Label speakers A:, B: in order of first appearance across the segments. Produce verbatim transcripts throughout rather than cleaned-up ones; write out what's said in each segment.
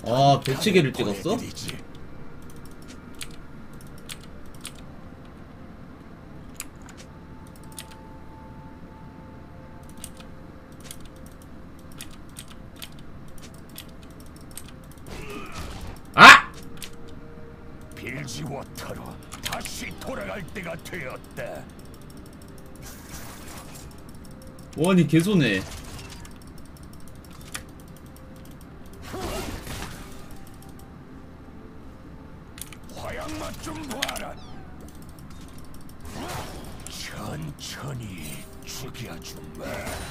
A: 아, 배치기를 찍었어? 아!
B: 빌지워터로 다시 돌아갈 때가 되었다.
A: 원이 개소네.
B: 화양맛 좀 봐라. 천천히 죽여주마.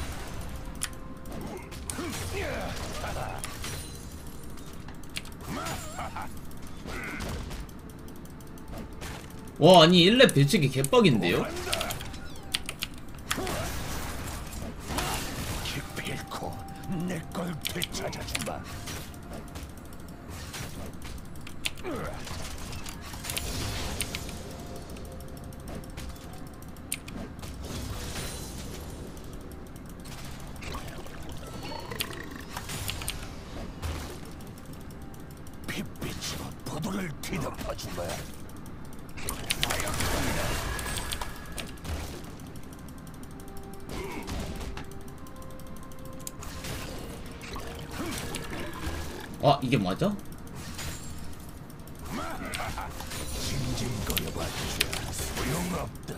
A: 와, 아니 일 렙 배치기 개빡인데요?
B: 기필코 내 걸 되찾아주마. 핏빛으로 부두를 뒤덮어주마.
A: 아, 이게 맞아?
B: 징징거려봤자 소용없다.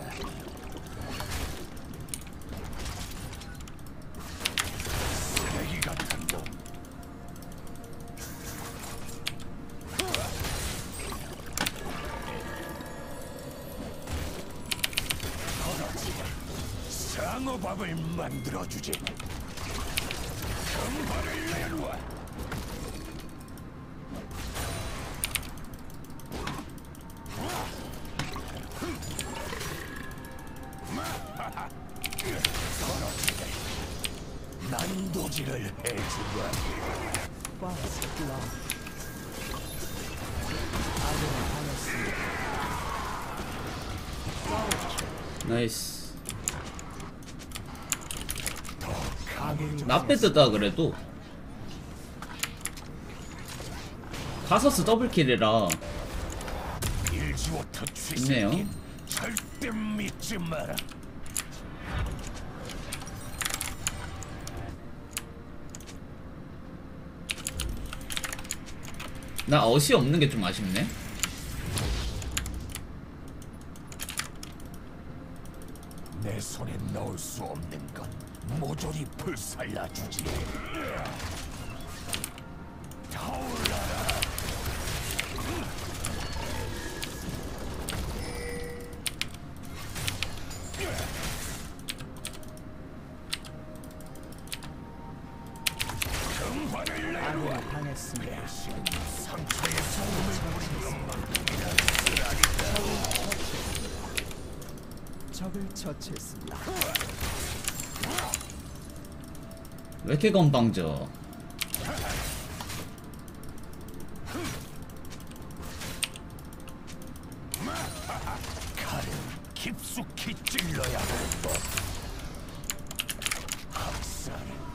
B: 쓰레기 같은 놈. 상어밥을 만들어주지. 금발을 내놓아. 난도질을 해주마.
A: 나이스. 나빼드다 그래도. 가서스 더블킬이라
B: 빌지워터
A: 있네요.
B: 취생긴 절대 믿지 마라.
A: 나 어시 없는 게 좀 아쉽네.
B: 내 손에 넣을 수 없는 건 모조리 불살라주지. 타올라라. 금화를 내놓아. 당했습니다. 상처에 소금을 뿌리는 것만큼이나 쓰라리다.
C: 적을 처치했습니다.
A: 왜 이렇게 건방져?
B: 칼은 깊숙이 찔러야 할 법. 학살.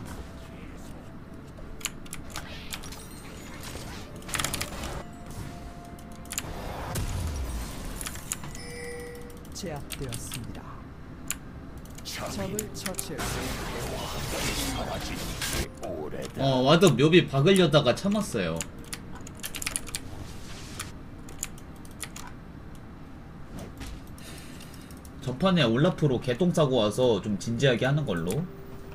C: 제압되었습니다.
B: 적이
C: 적을 처치했습니다.
B: 사라진 지 오래다.
A: 어, 와도 묘비 박으려다가 참았어요. 저판에 올라프로 개똥 싸고 와서 좀 진지하게 하는 걸로.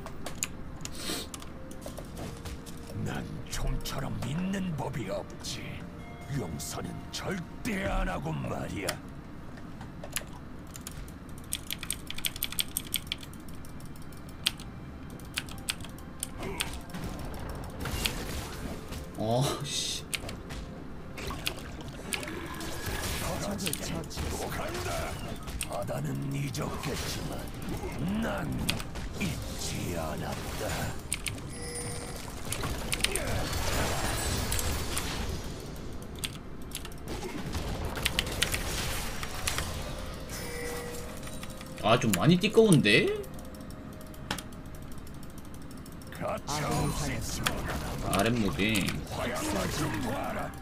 B: 난 좀처럼 믿는 법이 없지. 용서는 절대 안 하고 말이야.
A: 어, 씨.
C: 적을 처치했습니다.
B: 또 간다. 바다는 잊었겠지만 난 잊지 않았다.
A: 아, 좀 많이 띠꺼운데?
C: 아군이 당했습니다.
A: 아랫무빙.
B: 화양만 좀 봐라.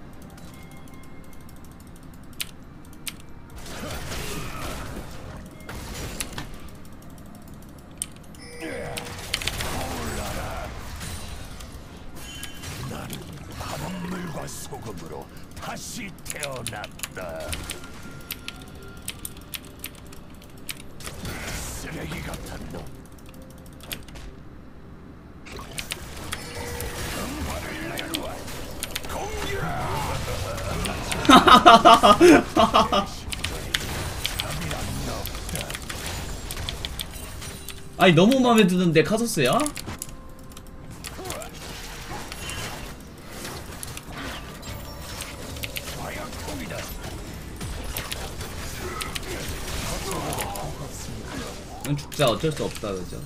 B: 나는 바닷물과 소금으로 다시 태어났다. 쓰레기 같은 놈. 금화를 내놓아. 공격!
A: 아니 너무 마음에 드는데 카소스야?
B: 화약통이다.
A: 이건 죽자 어쩔 수 없다 그죠?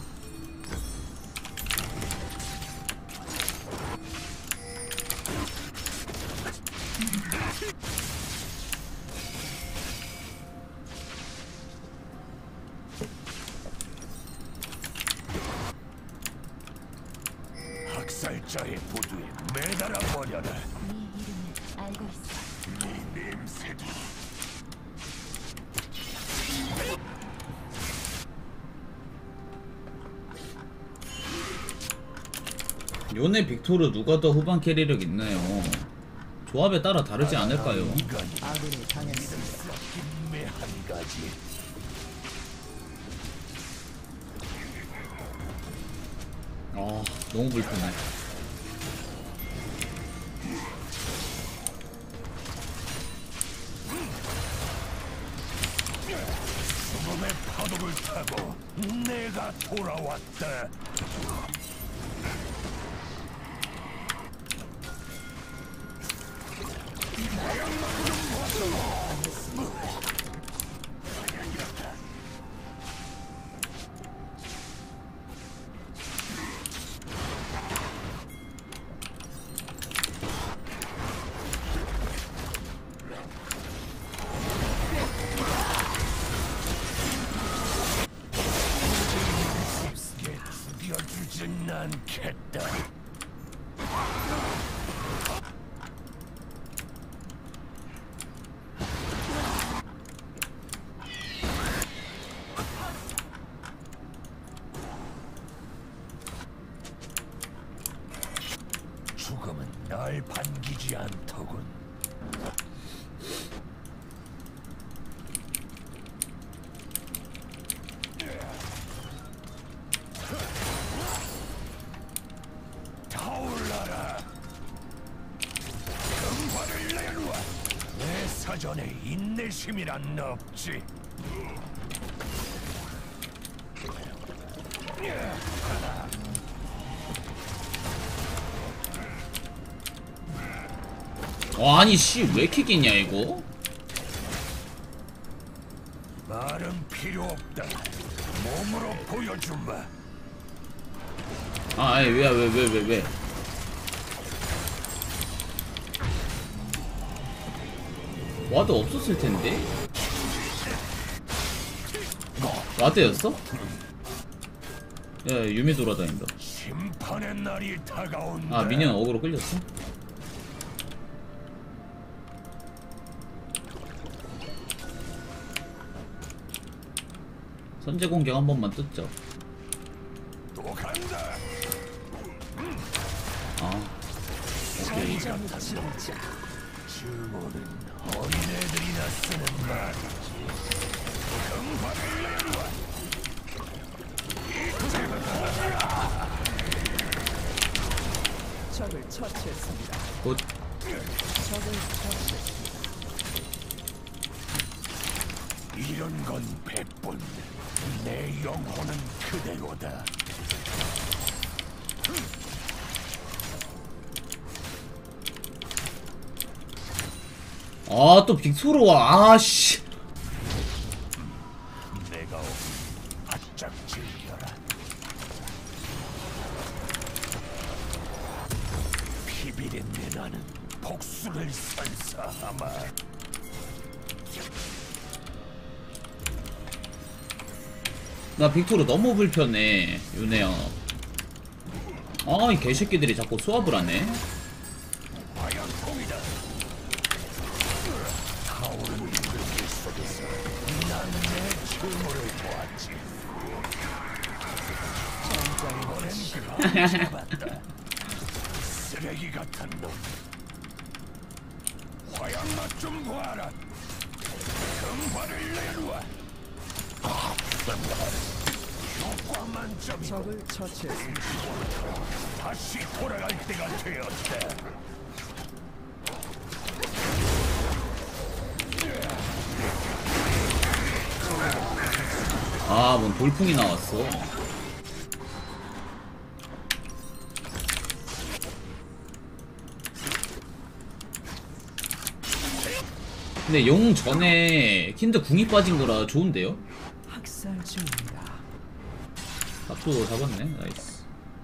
B: 학살자의 보두에 매달아 버려라.
D: 네 이름을 알고 있어.
B: 네 냄새도.
A: 요네 빅토르 누가 더 후반 캐리력 있나요? 조합에 따라 다르지 않을까요?
B: 인간이
C: 아군이 당했습니다.
B: 힘의 한 가지.
A: 아 너무 불편해.
B: 죽음의 파도를 타고 내가 돌아왔다. 죽여주진 않겠다. 죽음은 날 반기지 않더군. 타올라라. 금화를 내놓아. 내 사전에 인내심이란 없지.
A: 어, 아니 씨 왜 이렇게 기냐 이거?
B: 말은 필요 없다. 몸으로 보여주마.
A: 아 아니 왜야 왜 왜 왜 왜? 와드 없었을 텐데? 와드였어? 야 유미 돌아다닌다.
B: 심판의 날이 다가온다.
A: 아 미니언 어그로 끌렸어? 선제 공격 한 번만 뜯죠.
B: 또 간다.
A: 아 오케이.
B: 증오는 어린애들이나 쓰는 말이지. 금화를 내놓아.
C: 적을 처치했습니다.
A: 곧
C: 적을 처치했습니다.
B: 이런 건 백분. 내 영혼은 그대로다.
A: 아 또 빅토르 와 아씨.
B: 내가 오늘 바짝 즐겨라. 피비린내 나는 복수를 선사하마.
A: 나 빅토르 너무 불편해 요네야. 아, 이 개새끼들이 자꾸 수압을 하네.
B: 화약통이다. 타오르는 불길 속에서 난 내 증오를 보았지. 오랜 잡았다. 쓰레기 같은 놈. 화약 맛 좀 보아라. 금화를 내놓아. 아, 효과 만점이고
C: 적을 처치했습니다.
B: 다시 돌아갈 때가 되었다.
A: 아, 뭔 돌풍이 나왔어. 근데 용 전에 킨드 궁이 빠진 거라 좋은데요?
C: 학살 중입니다.
A: 탑도 잡았네. 나이스.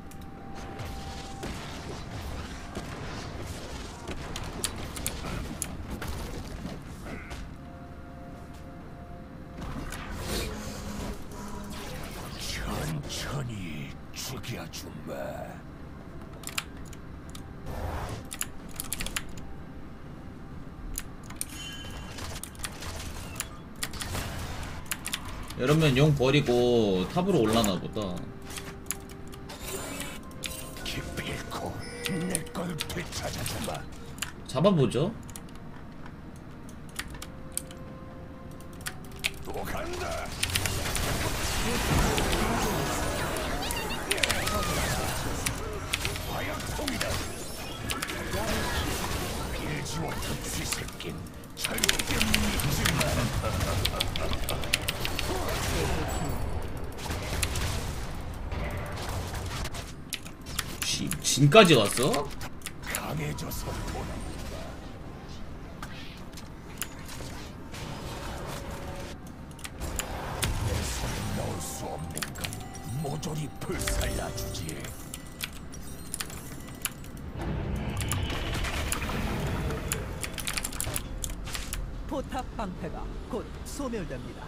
B: 천천히 죽여주마.
A: 이러면 용 버리고 탑으로 올라나 보다.
B: 기필코 내 걸 되찾아주마.
A: 잡아보죠.
B: 또 간다. 화약통이다. 빌지워터 쥐새낀 절대 믿지 마.
A: 씨, 진까지 왔어?
B: 강해져서 돌아온다. 내 손에 넣을 수 없는 건 모조리 불살라주지.
C: 포탑 방패가 곧 소멸됩니다.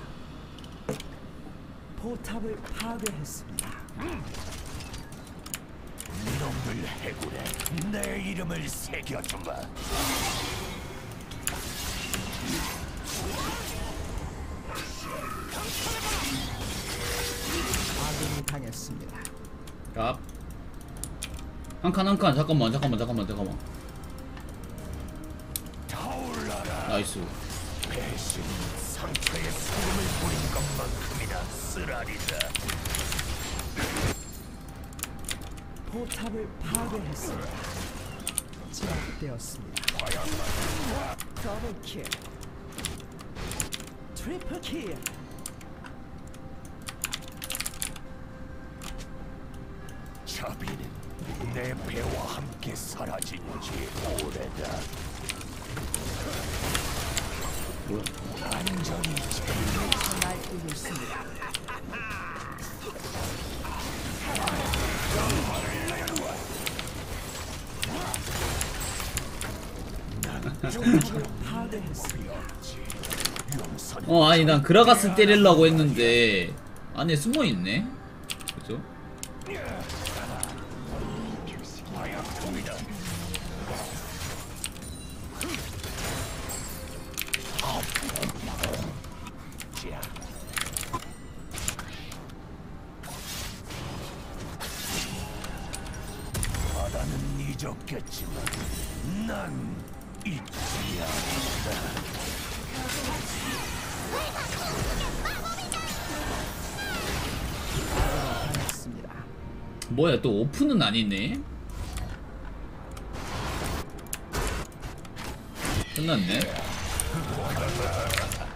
C: 포탑을 파괴했습니다.
B: 이놈들 해군에 내 이름을 새겨주마.
C: 아군이 당했습니다.
A: 야. 한 칸 한 칸. 잠깐만 잠깐만 잠깐만 잠깐만.
B: 타올라라.
A: 나이스.
B: 배신 상처에 소금을 뿌린 것만큼이나 쓰라리다.
C: 포탑을 파괴했습니다. 제압되었습니다. 더블 킬. 트리플 킬.
B: 자비는 내 배와 함께 사라진 지 오래다.
A: 뭐야?
B: 안전히
C: 날뛰고 있습니다. 포탑을 파괴했습니다.
B: 용선
A: 어, 아니 난 그라가스 때리려고 했는데 안에 숨어있네. 그죠?
B: 화약통이다. 자, 바다는 잊었겠지만 난 잊지 않았다.
C: 당했습니다.
A: 뭐야, 또 오픈은 아니네. 끝났네.